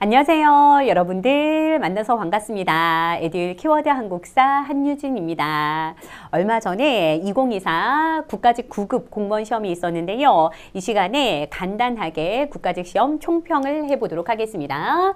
안녕하세요. 여러분들 만나서 반갑습니다. 에듀 키워드 한국사 한유진입니다. 얼마 전에 2024 국가직 9급 공무원 시험이 있었는데요. 이 시간에 간단하게 국가직 시험 총평을 해보도록 하겠습니다.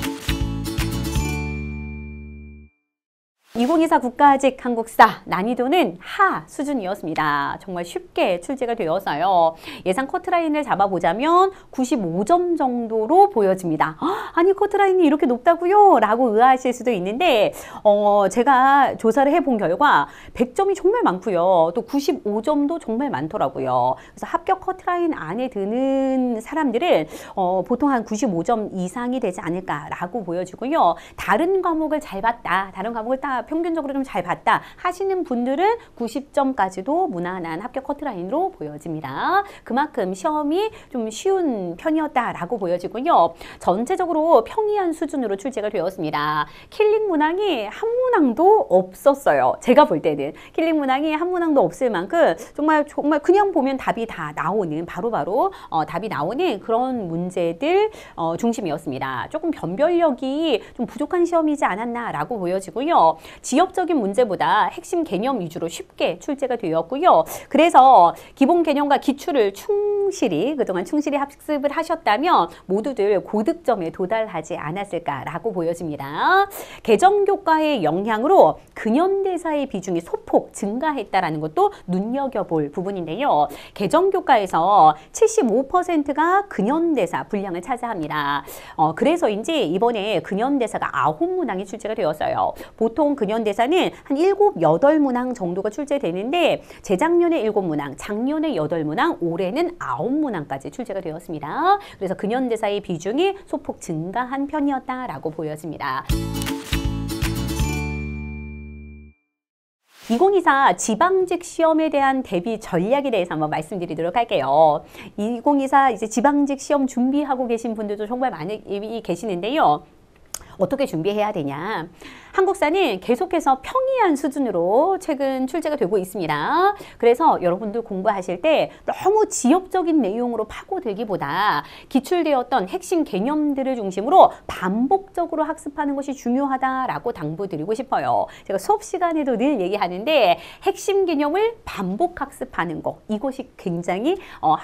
2024 국가직 한국사 난이도는 하 수준이었습니다. 정말 쉽게 출제가 되었어요. 예상 커트라인을 잡아보자면 95점 정도로 보여집니다. 아니 커트라인이 이렇게 높다고요? 라고 의아하실 수도 있는데 제가 조사를 해본 결과 100점이 정말 많고요. 또 95점도 정말 많더라고요. 그래서 합격 커트라인 안에 드는 사람들은 보통 한 95점 이상이 되지 않을까라고 보여지고요. 다른 과목을 잘 봤다. 다른 과목을 다 평균적으로 좀 잘 봤다 하시는 분들은 90점까지도 무난한 합격 커트라인으로 보여집니다. 그만큼 시험이 좀 쉬운 편이었다라고 보여지고요. 전체적으로 평이한 수준으로 출제가 되었습니다. 킬링 문항이 한 문항도 없었어요. 제가 볼 때는 킬링 문항이 한 문항도 없을 만큼 정말 그냥 보면 답이 다 나오는 바로바로 답이 나오는 그런 문제들 중심이었습니다. 조금 변별력이 좀 부족한 시험이지 않았나라고 보여지고요. 지역적인 문제보다 핵심 개념 위주로 쉽게 출제가 되었고요. 그래서 기본 개념과 기출을 그동안 충실히 학습을 하셨다면 모두들 고득점에 도달하지 않았을까라고 보여집니다. 개정교과의 영향으로 근현대사의 비중이 소폭 증가했다라는 것도 눈여겨볼 부분인데요. 개정교과에서 75%가 근현대사 분량을 차지합니다. 그래서인지 이번에 근현대사가 9문항이 출제가 되었어요. 보통 근현대사는 한 7, 8문항 정도가 출제되는데 재작년에 7문항, 작년에 8문항, 올해는 9문항까지 출제가 되었습니다. 그래서 근현대사의 비중이 소폭 증가한 편이었다라고 보여집니다. 2024 지방직 시험에 대한 대비 전략에 대해서 한번 말씀드리도록 할게요. 2024 이제 지방직 시험 준비하고 계신 분들도 정말 많이 계시는데요. 어떻게 준비해야 되냐? 한국사는 계속해서 평이한 수준으로 최근 출제가 되고 있습니다. 그래서 여러분들 공부하실 때 너무 지역적인 내용으로 파고들기보다 기출되었던 핵심 개념들을 중심으로 반복적으로 학습하는 것이 중요하다라고 당부드리고 싶어요. 제가 수업 시간에도 늘 얘기하는데 핵심 개념을 반복 학습하는 것, 이것이 굉장히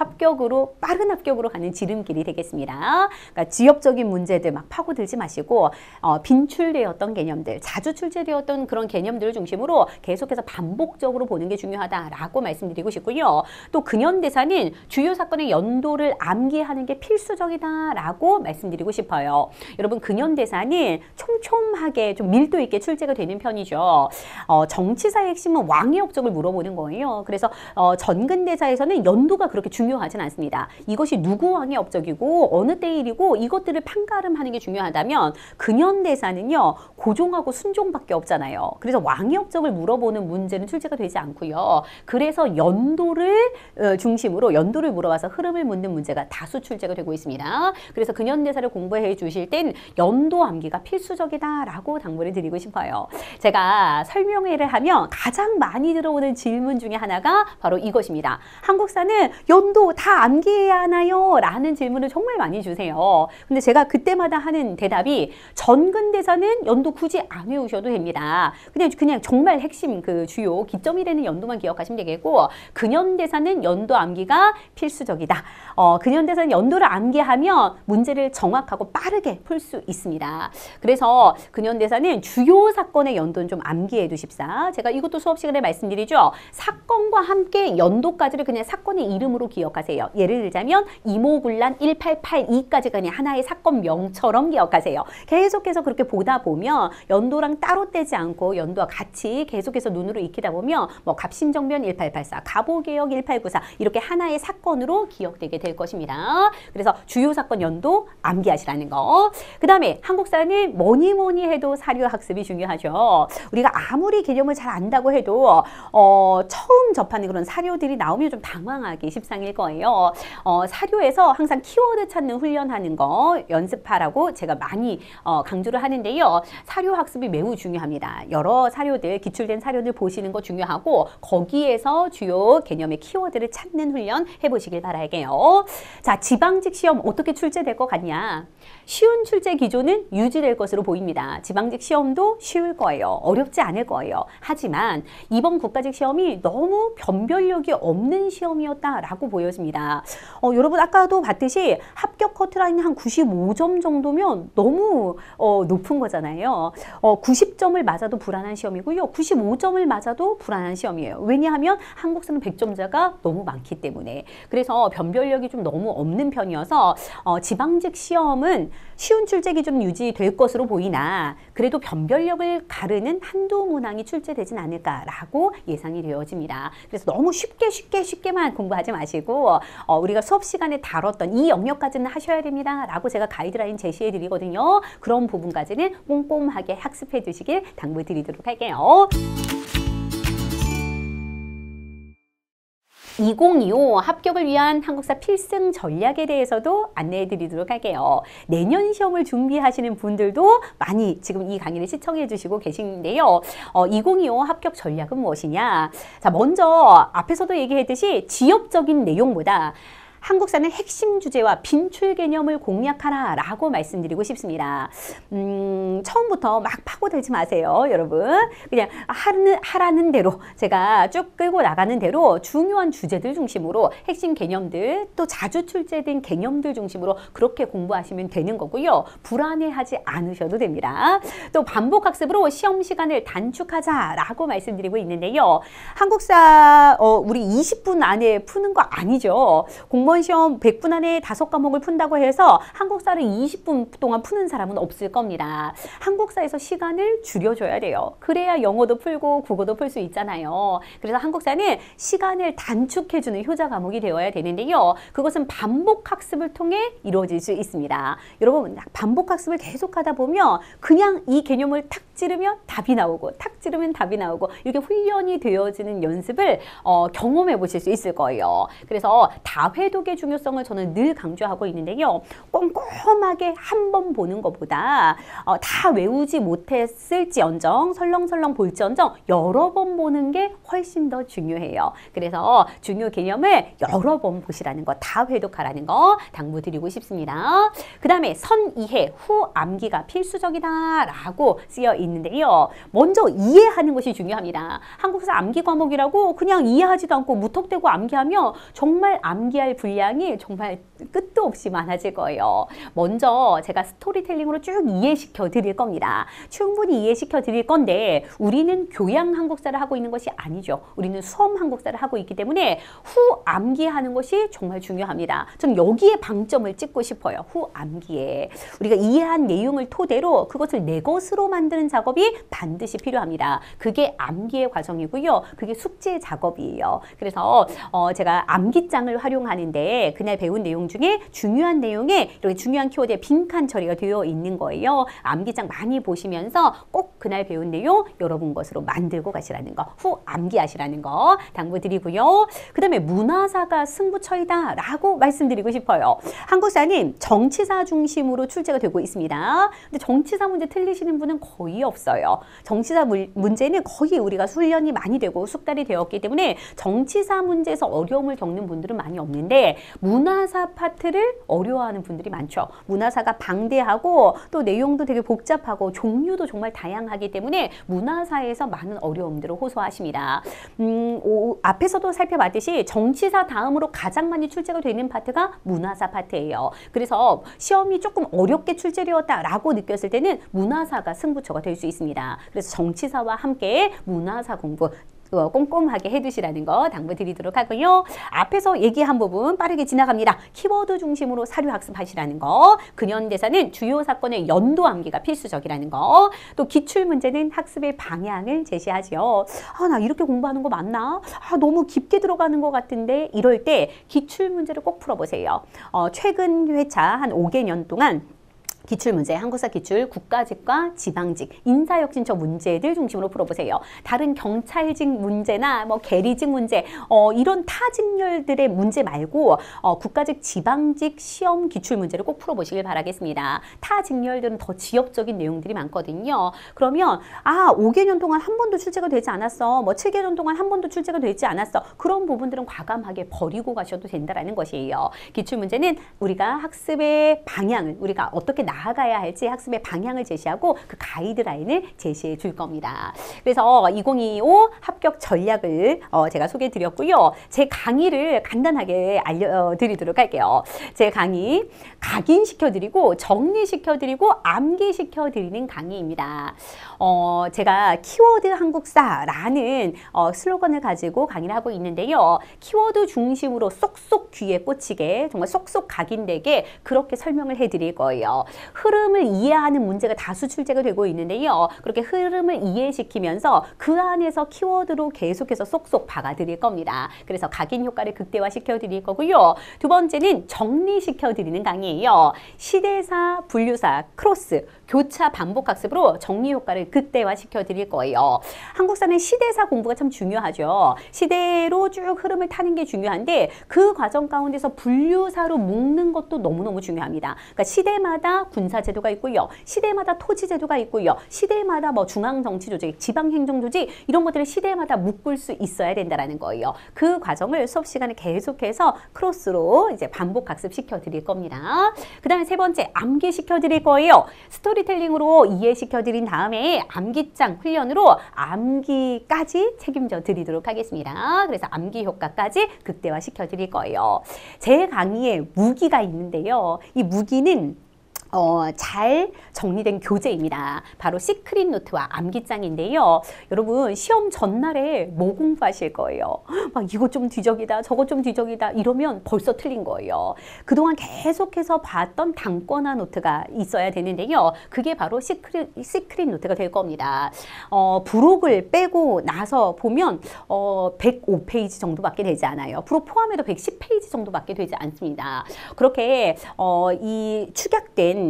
빠른 합격으로 가는 지름길이 되겠습니다. 그러니까 지역적인 문제들 막 파고들지 마시고 빈출되었던 개념들, 자주 출제되었던 그런 개념들을 중심으로 계속해서 반복적으로 보는 게 중요하다라고 말씀드리고 싶고요. 또 근현대사는 주요 사건의 연도를 암기하는 게 필수적이다라고 말씀드리고 싶어요. 여러분 근현대사는 촘촘하게 좀 밀도 있게 출제가 되는 편이죠. 정치사의 핵심은 왕의 업적을 물어보는 거예요. 그래서 전근대사에서는 연도가 그렇게 중요하진 않습니다. 이것이 누구 왕의 업적이고 어느 때 일이고 이것들을 판가름하는 게 중요하다면 근현대사는요 고종하고 순종밖에 없잖아요. 그래서 왕의 업적을 물어보는 문제는 출제가 되지 않고요. 그래서 연도를 중심으로 연도를 물어봐서 흐름을 묻는 문제가 다수 출제가 되고 있습니다. 그래서 근현대사를 공부해 주실 땐 연도 암기가 필수적이다라고 당부를 드리고 싶어요. 제가 설명회를 하면 가장 많이 들어오는 질문 중에 하나가 바로 이것입니다. 한국사는 연도 다 암기해야 하나요? 라는 질문을 정말 많이 주세요. 근데 제가 그때마다 하는 대답이 전근대사는 연도 굳이 안 외우셔도 됩니다. 그냥 정말 핵심 그 주요 기점이 되는 연도만 기억하시면 되겠고 근현대사는 연도 암기가 필수적이다. 근현대사는 연도를 암기하면 문제를 정확하고 빠르게 풀 수 있습니다. 그래서 근현대사는 주요 사건의 연도는 좀 암기해 두십사. 제가 이것도 수업 시간에 말씀드리죠. 사건과 함께 연도까지를 그냥 사건의 이름으로 기억하세요. 예를 들자면 이모군란 1882까지가 그냥 하나의 사건명처럼 기억하세요. 계속해서 그렇게 보다 보면 연도랑 따로 떼지 않고 연도와 같이 계속해서 눈으로 익히다 보면 뭐 갑신정변 1884, 갑오개혁 1894 이렇게 하나의 사건으로 기억되게 될 것입니다. 그래서 주요 사건 연도 암기하시라는 거. 그 다음에 한국사는 뭐니 해도 사료 학습이 중요하죠. 우리가 아무리 개념을 잘 안다고 해도 처음 접하는 그런 사료들이 나오면 좀 당황하기 십상일 거예요. 사료에서 항상 키워드 찾는 훈련하는 거 연습하라고 제가 많이 강조를 하는데요. 사료 학습 학습이 매우 중요합니다. 여러 사료들, 기출된 사료들 보시는 거 중요하고 거기에서 주요 개념의 키워드를 찾는 훈련 해보시길 바랄게요. 자, 지방직 시험 어떻게 출제될 것 같냐? 쉬운 출제 기조는 유지될 것으로 보입니다. 지방직 시험도 쉬울 거예요. 어렵지 않을 거예요. 하지만 이번 국가직 시험이 너무 변별력이 없는 시험이었다라고 보여집니다. 여러분 아까도 봤듯이 합격 커트라인이 한 95점 정도면 너무 높은 거잖아요. 90점을 맞아도 불안한 시험이고요. 95점을 맞아도 불안한 시험이에요. 왜냐하면 한국사는 100점자가 너무 많기 때문에. 그래서 변별력이 좀 너무 없는 편이어서 지방직 시험은 쉬운 출제 기준 유지될 것으로 보이나 그래도 변별력을 가르는 한두 문항이 출제되진 않을까라고 예상이 되어집니다. 그래서 너무 쉽게만 공부하지 마시고 우리가 수업 시간에 다뤘던 이 영역까지는 하셔야 됩니다 라고 제가 가이드라인 제시해 드리거든요. 그런 부분까지는 꼼꼼하게 학습해 두시길 당부드리도록 할게요. 2025 합격을 위한 한국사 필승 전략에 대해서도 안내해 드리도록 할게요. 내년 시험을 준비하시는 분들도 많이 지금 이 강의를 시청해 주시고 계시는데요. 2025 합격 전략은 무엇이냐? 자, 먼저 앞에서도 얘기했듯이 지역적인 내용보다 한국사는 핵심 주제와 빈출 개념을 공략하라 라고 말씀드리고 싶습니다. 처음부터 막 파고들지 마세요, 여러분. 그냥 하라는 대로 제가 쭉 끌고 나가는 대로 중요한 주제들 중심으로 핵심 개념들 또 자주 출제된 개념들 중심으로 그렇게 공부하시면 되는 거고요. 불안해하지 않으셔도 됩니다. 또 반복학습으로 시험 시간을 단축하자 라고 말씀드리고 있는데요. 한국사 우리 20분 안에 푸는 거 아니죠. 공무원 시험 100분 안에 5과목을 푼다고 해서 한국사를 20분 동안 푸는 사람은 없을 겁니다. 한국사에서 시간을 줄여줘야 돼요. 그래야 영어도 풀고 국어도 풀 수 있잖아요. 그래서 한국사는 시간을 단축해주는 효자 과목이 되어야 되는데요. 그것은 반복학습을 통해 이루어질 수 있습니다. 여러분 반복학습을 계속하다 보면 그냥 이 개념을 탁 찌르면 답이 나오고 탁 찌르면 답이 나오고 이렇게 훈련이 되어지는 연습을 경험해 보실 수 있을 거예요. 그래서 다회독의 중요성을 저는 늘 강조하고 있는데요. 꼼꼼하게 한 번 보는 것보다 다 외우지 못했을지언정 설렁설렁 볼지언정 여러 번 보는 게 훨씬 더 중요해요. 그래서 중요 개념을 여러 번 보시라는 거, 다회독하라는 거 당부드리고 싶습니다. 그 다음에 선이해, 후 암기가 필수적이다 라고 쓰여 있는데요. 먼저 이해하는 것이 중요합니다. 한국사 암기 과목이라고 그냥 이해하지도 않고 무턱대고 암기하면 정말 암기할 분량이 정말 끝도 없이 많아질 거예요. 먼저 제가 스토리텔링으로 쭉 이해시켜 드릴 겁니다. 충분히 이해시켜 드릴 건데 우리는 교양 한국사를 하고 있는 것이 아니죠. 우리는 수험 한국사를 하고 있기 때문에 후 암기하는 것이 정말 중요합니다. 좀 여기에 방점을 찍고 싶어요. 후 암기에. 우리가 이해한 내용을 토대로 그것을 내 것으로 만드는 작업이 반드시 필요합니다. 그게 암기의 과정이고요. 그게 숙제 작업이에요. 그래서 제가 암기장을 활용하는데 그날 배운 내용 중에 중요한 내용에 이렇게 중요한 키워드에 빈칸 처리가 되어 있는 거예요. 암기장 많이 보시면서 꼭 그날 배운 내용 여러분 것으로 만들고 가시라는 거, 후 암기하시라는 거 당부드리고요. 그 다음에 문화사가 승부처이다 라고 말씀드리고 싶어요. 한국사는 정치사 중심으로 출제가 되고 있습니다. 근데 정치사 문제 틀리시는 분은 거의 없어요. 정치사 문제는 거의 우리가 훈련이 많이 되고 숙달이 되었기 때문에 정치사 문제에서 어려움을 겪는 분들은 많이 없는데 문화사 파트를 어려워하는 분들이 많죠. 문화사가 방대하고 또 내용도 되게 복잡하고 종류도 정말 다양하기 때문에 문화사에서 많은 어려움들을 호소하십니다. 앞에서도 살펴봤듯이 정치사 다음으로 가장 많이 출제가 되는 파트가 문화사 파트예요. 그래서 시험이 조금 어렵게 출제되었다라고 느꼈을 때는 문화사가 승부처가 될 수 있습니다. 그래서 정치사와 함께 문화사 공부 꼼꼼하게 해두시라는 거 당부드리도록 하고요. 앞에서 얘기한 부분 빠르게 지나갑니다. 키워드 중심으로 사료 학습하시라는 거, 근현대사는 주요 사건의 연도 암기가 필수적이라는 거, 또 기출문제는 학습의 방향을 제시하죠. 나 이렇게 공부하는 거 맞나? 너무 깊게 들어가는 것 같은데 이럴 때 기출문제를 꼭 풀어보세요. 최근 회차 한 5개년 동안 기출문제, 한국사 기출, 국가직과 지방직, 인사혁신처 문제들 중심으로 풀어보세요. 다른 경찰직 문제나 뭐 계리직 문제, 이런 타직렬들의 문제 말고 국가직, 지방직 시험 기출문제를 꼭 풀어보시길 바라겠습니다. 타직렬들은 더 지역적인 내용들이 많거든요. 그러면 5개년 동안 한 번도 출제가 되지 않았어. 뭐 7개년 동안 한 번도 출제가 되지 않았어. 그런 부분들은 과감하게 버리고 가셔도 된다라는 것이에요. 기출문제는 우리가 학습의 방향을, 우리가 어떻게 나아가야 할지 학습의 방향을 제시하고 그 가이드라인을 제시해 줄 겁니다. 그래서 2025 합격 전략을 제가 소개해 드렸고요. 제 강의를 간단하게 알려드리도록 할게요. 제 강의 각인시켜 드리고 정리시켜 드리고 암기시켜 드리는 강의입니다. 제가 키워드 한국사라는 슬로건을 가지고 강의를 하고 있는데요. 키워드 중심으로 쏙쏙 귀에 꽂히게, 정말 쏙쏙 각인되게 그렇게 설명을 해드릴 거예요. 흐름을 이해하는 문제가 다수 출제가 되고 있는데요. 그렇게 흐름을 이해시키면서 그 안에서 키워드로 계속해서 쏙쏙 박아드릴 겁니다. 그래서 각인 효과를 극대화시켜 드릴 거고요. 두 번째는 정리시켜 드리는 강의예요. 시대사, 분류사, 크로스, 교차 반복 학습으로 정리 효과를 극대화시켜 드릴 거예요. 한국사는 시대사 공부가 참 중요하죠. 시대로 쭉 흐름을 타는 게 중요한데 그 과정 가운데서 분류사로 묶는 것도 너무너무 중요합니다. 그러니까 시대마다 군사제도가 있고요. 시대마다 토지제도가 있고요. 시대마다 뭐 중앙정치조직, 지방행정조직 이런 것들을 시대마다 묶을 수 있어야 된다는 거예요. 그 과정을 수업 시간에 계속해서 크로스로 이제 반복 학습시켜 드릴 겁니다. 그 다음에 세 번째, 암기시켜 드릴 거예요. 스토리텔링으로 이해시켜 드린 다음에 암기장 훈련으로 암기까지 책임져 드리도록 하겠습니다. 그래서 암기 효과까지 극대화시켜 드릴 거예요. 제 강의에 무기가 있는데요. 이 무기는 잘 정리된 교재입니다. 바로 시크릿 노트와 암기장인데요. 여러분 시험 전날에 뭐 공부하실 거예요? 막 이거 좀 뒤적이다, 저거 좀 뒤적이다 이러면 벌써 틀린 거예요. 그동안 계속해서 봤던 단권화 노트가 있어야 되는데요. 그게 바로 시크릿 노트가 될 겁니다. 부록을 빼고 나서 보면 105페이지 정도밖에 되지 않아요. 부록 포함해도 110페이지 정도밖에 되지 않습니다. 그렇게 이 축약된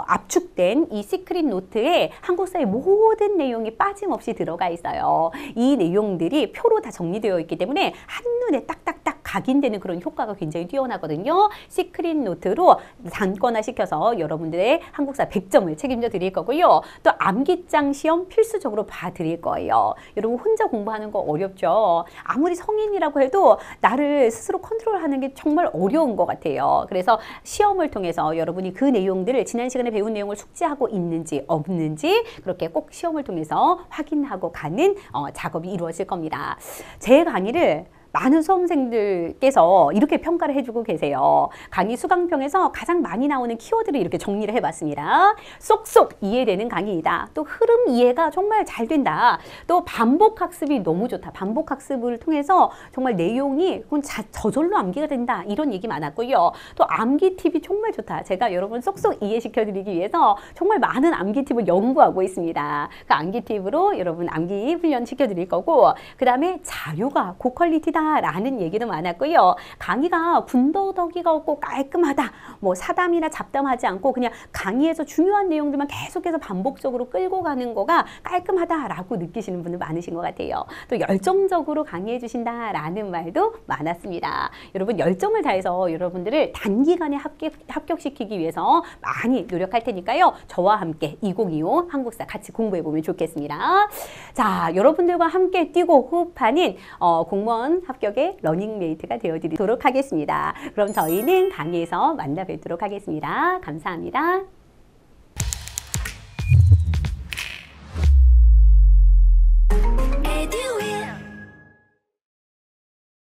압축된 이 시크릿 노트에 한국사의 모든 내용이 빠짐없이 들어가 있어요. 이 내용들이 표로 다 정리되어 있기 때문에 한눈에 딱딱딱 각인되는 그런 효과가 굉장히 뛰어나거든요. 시크릿 노트로 단권화 시켜서 여러분들의 한국사 100점을 책임져 드릴 거고요. 또 암기장 시험 필수적으로 봐 드릴 거예요. 여러분 혼자 공부하는 거 어렵죠? 아무리 성인이라고 해도 나를 스스로 컨트롤하는 게 정말 어려운 것 같아요. 그래서 시험을 통해서 여러분이 그 내용들을 지난 시간에 배운 내용을 숙지하고 있는지 없는지 그렇게 꼭 시험을 통해서 확인하고 가는 작업이 이루어질 겁니다. 제 강의를 많은 수험생들께서 이렇게 평가를 해주고 계세요. 강의 수강평에서 가장 많이 나오는 키워드를 이렇게 정리를 해봤습니다. 쏙쏙 이해되는 강의이다. 또 흐름 이해가 정말 잘 된다. 또 반복 학습이 너무 좋다. 반복 학습을 통해서 정말 내용이 저절로 암기가 된다. 이런 얘기 많았고요. 또 암기 팁이 정말 좋다. 제가 여러분 쏙쏙 이해시켜드리기 위해서 정말 많은 암기 팁을 연구하고 있습니다. 그 암기 팁으로 여러분 암기 훈련 시켜드릴 거고 그 다음에 자료가 고퀄리티다. 라는 얘기도 많았고요. 강의가 군더더기가 없고 깔끔하다. 뭐 사담이나 잡담하지 않고 그냥 강의에서 중요한 내용들만 계속해서 반복적으로 끌고 가는 거가 깔끔하다라고 느끼시는 분들 많으신 것 같아요. 또 열정적으로 강의해 주신다라는 말도 많았습니다. 여러분 열정을 다해서 여러분들을 단기간에 합격시키기 위해서 많이 노력할 테니까요. 저와 함께 2025 한국사 같이 공부해 보면 좋겠습니다. 자, 여러분들과 함께 뛰고 호흡하는 공무원 합격의 러닝메이트가 되어드리도록 하겠습니다. 그럼 저희는 강의에서 만나 뵙도록 하겠습니다. 감사합니다.